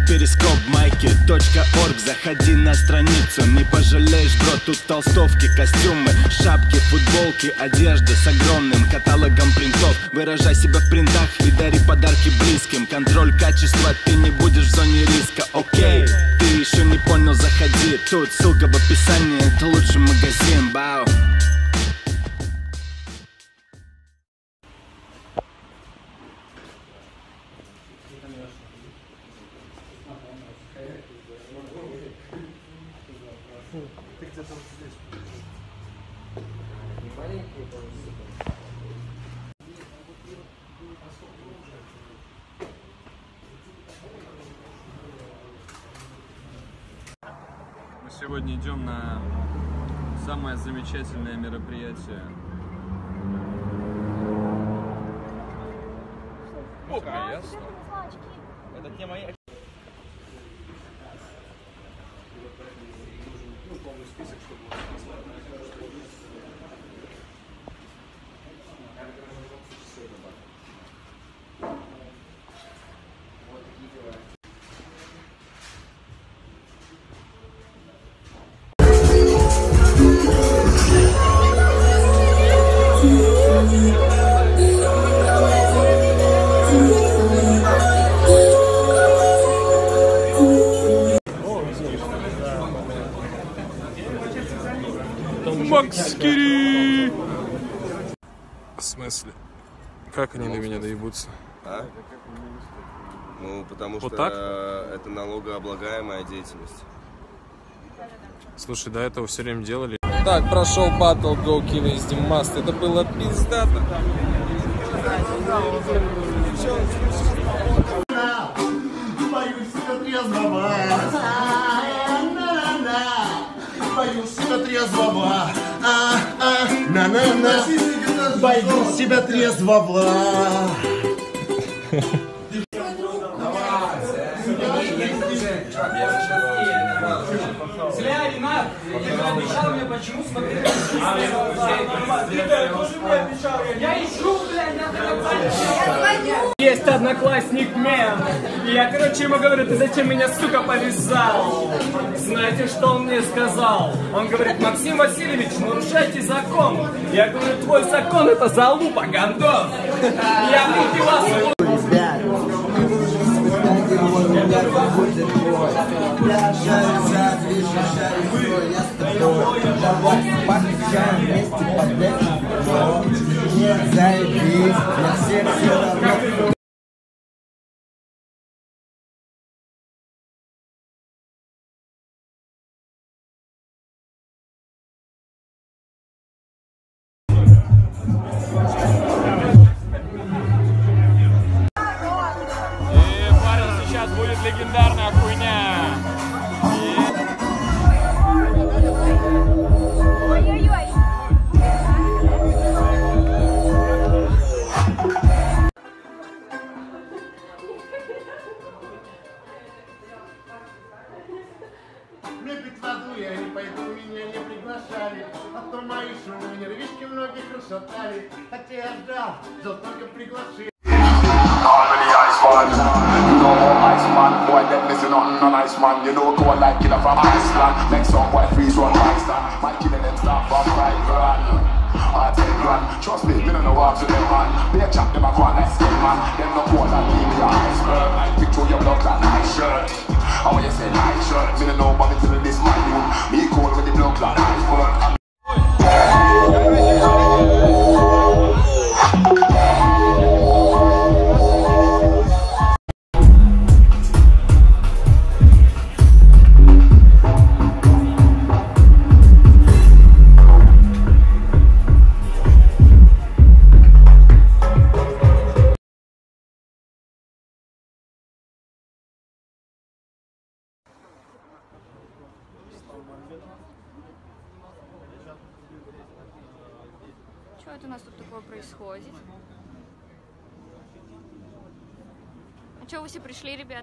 перископ майки.орг. Заходи на страницу, не пожалеешь, бро. Тут толстовки, костюмы, шапки, футболки, одежда с огромным каталогом принтов. Выражай себя в принтах и дари подарки близким. Контроль качества, ты не будешь в зоне риска. Окей, ты еще не понял, заходи. Тут ссылка в описании, это лучший магазин. Бау. Ты где-то вот здесь. Не маленькие, Мы сегодня идем на самое замечательное мероприятие. Ясно. Это тема. полный список, чтобы вот такие дела. Макскири! В смысле? Как они до меня доебутся? А? Ну, потому вот что так? Это налогооблагаемая деятельность. Слушай, до этого все время делали. Так, прошел батл Go Kino из Димаст. Это было пиздато. Боюсь себя трезвого. Боюсь себя трезвого. На-на-на. Боюсь себя трезвого. Зря, Ренат! Я же обещал мне, почему смотреть. Я ищу, блядь, есть одноклассник мем. И я, короче, ему говорю, ты зачем меня, сука, повязал? Знаете, что он мне сказал? Он говорит, Максим Васильевич, нарушайте закон. Я говорю, твой закон это залупа, гандон. Я буду вас... Я шарю за движу, шарю свой, я с тобой. Давай пообещаем вместе поддержим. Нет, заебись, на всех все равно. Сейчас будет легендарная хуйня. Ой-ой-ой. Мне пить воду я не пойду, меня не приглашали. А то мои шумы нервишки многих расшатали. Хотя я ждал только приглашения. Already Iceman, you know Iceman, boy that missing nothing on Iceman, you know go like killer from Iceland, make some boy freeze run Iceland, my killing them start from right run, I take run, trust me, me don't know what to them man, they chop them a go like skin man, them no cold and leave your iceberg, I pick through your blood like nice shirt, and when you say nice shirt, me don't know about it till this man you, me cold with the blood like iceberg. Что это у нас тут такое происходит? А что вы все пришли, ребят?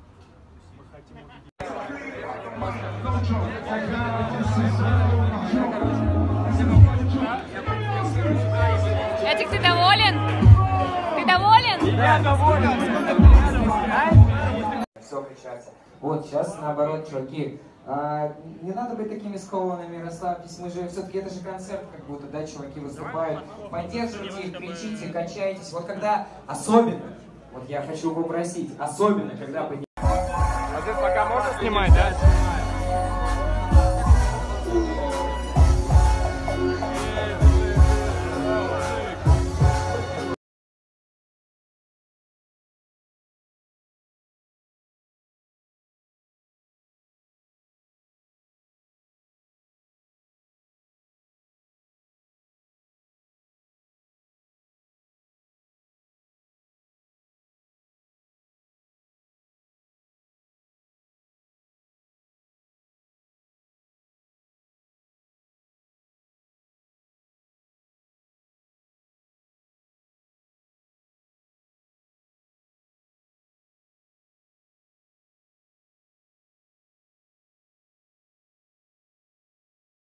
Эдик, ты доволен? Ты доволен? Я доволен. все качаться. Вот, сейчас наоборот, чуваки, не надо быть такими скованными, расслабьтесь, мы же, все-таки это же концерт, как будто, да, чуваки выступают. Поддерживайте их, кричите, качайтесь. Вот когда, особенно, вот я хочу попросить, особенно, когда поднимаете... А ты пока можно снимать, да?